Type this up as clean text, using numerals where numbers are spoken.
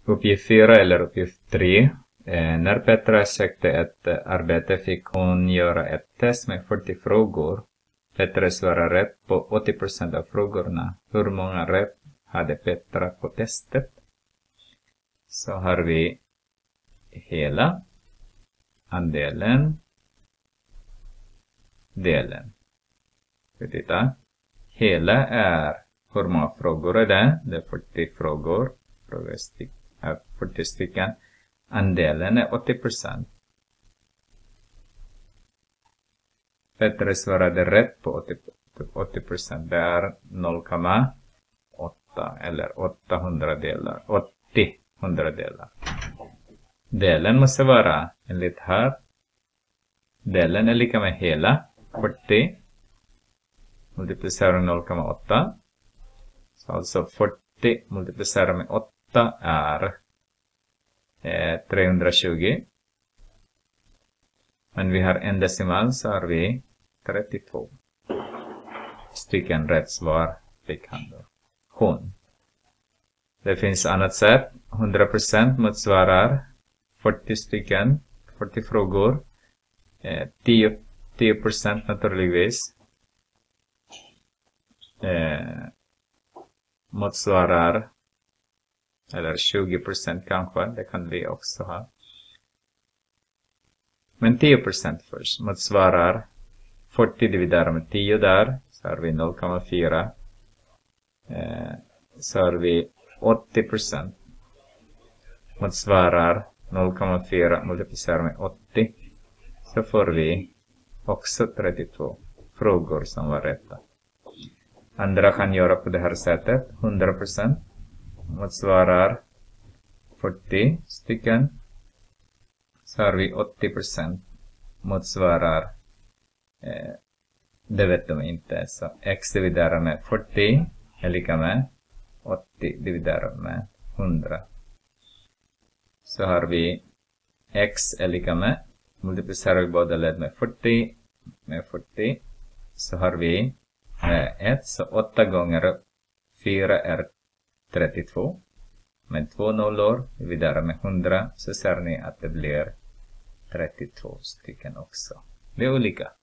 Uppgift 4 eller uppgift 3. När Petra sökte ett arbete fick hon göra ett test med 40 frågor. Petra svarade rätt på 80% av frågorna. Hur många rätt hade Petra på testet? Så har vi hela, andelen, delen. Titta. Hela är, hur många frågor är det? Det är 40 frågor. 40 stycken. Andelen är 80%. Petra svarade rätt på 80%. Det är 0,8 eller 800 delar. 80 hundradelar. Delen måste vara, enligt här. Delen är lika med hela. 40 multiplicerar 0,8. Så alltså 40 multiplicerar med 8 är 320. Men vi har en decimal, så har vi 32 stycken rätt svar fick han då. Hon. Det finns annat sätt. 100% motsvarar 40 frågor. 10% naturligtvis. Motsvarar, eller 20% kanske, det kan vi också ha. Men 10% först motsvarar 40 dividerat med 10 där, så har vi 0,4. Så har vi 80% motsvarar 0,4 multiplicerat med 80. Så får vi också 32 frågor som var rätta. Andra kan göra på det här sättet. 100% motsvarar 40 stycken. Så har vi 80% motsvarar, det vet de inte. Så x dividerat med 40 är lika med 80 dividerat med 100. Så har vi x är lika med, multiplicerar vi båda led med 40. Så har vi 1, så 8 gånger 4 är 32. Men 2 nollor dividerat med 100, så ser ni att det blir 32 stycken också. Det är olika.